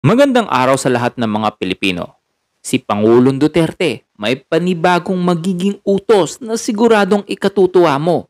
Magandang araw sa lahat ng mga Pilipino. Si Pangulong Duterte may panibagong magiging utos na siguradong ikatutuwa mo.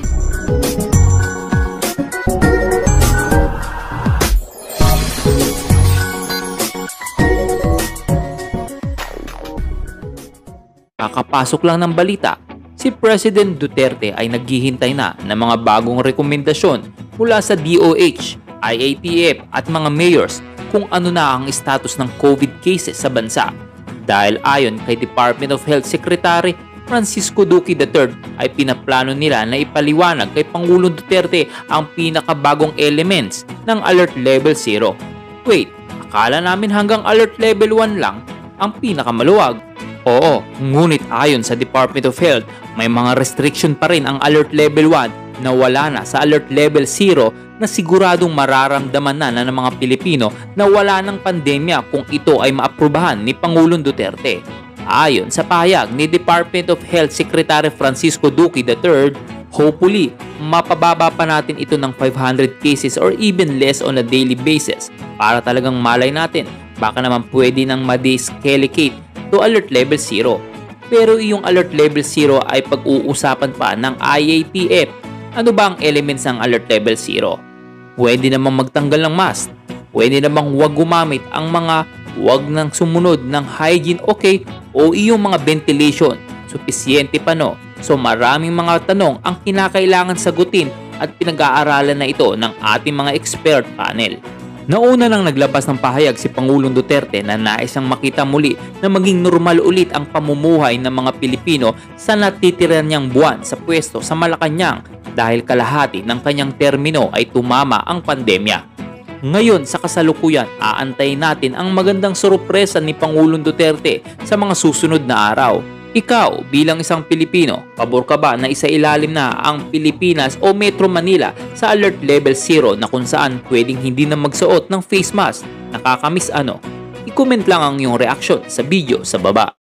Kakapasok lang ng balita, si President Duterte ay naghihintay na ng mga bagong rekomendasyon mula sa DOH, IATF at mga mayors kung ano na ang status ng COVID cases sa bansa. Dahil ayon kay Department of Health Secretary Francisco Duque III ay pinaplano nila na ipaliwanag kay Pangulong Duterte ang pinakabagong elements ng Alert Level 0. Wait, akala namin hanggang Alert Level 1 lang ang pinakamaluwag. Oo, ngunit ayon sa Department of Health, may mga restriction pa rin ang Alert Level 1 na wala na sa Alert Level 0 na siguradong mararamdaman na ng mga Pilipino na wala ng pandemya kung ito ay maaprubahan ni Pangulong Duterte. Ayon sa pahayag ni Department of Health Secretary Francisco Duque III, hopefully, mapababa pa natin ito ng 500 cases or even less on a daily basis para talagang malay natin baka naman pwede nang ma-descalicate to Alert Level 0. Pero yung Alert Level 0 ay pag-uusapan pa ng IATF. Ano ba ang elements ng Alert Level 0? Pwede namang magtanggal ng mask. Pwede namang huwag gumamit ang mga huwag nang sumunod ng hygiene okay o iyong mga ventilation. Supisyente pa no? So maraming mga tanong ang kinakailangan sagutin at pinag-aaralan na ito ng ating mga expert panel. Nauna nang naglabas ng pahayag si Pangulong Duterte na nais siyang makita muli na maging normal ulit ang pamumuhay ng mga Pilipino sa natitira niyang buwan sa pwesto sa Malacanang dahil kalahati ng kanyang termino ay tumama ang pandemya. Ngayon sa kasalukuyan, aantayin natin ang magandang sorpresa ni Pangulong Duterte sa mga susunod na araw. Ikaw bilang isang Pilipino, pabor ka ba na isailalim na ang Pilipinas o Metro Manila sa Alert Level 0 na kung saan pwedeng hindi na magsuot ng face mask? Nakakamiss ano? I-comment lang ang iyong reaksyon sa video sa baba.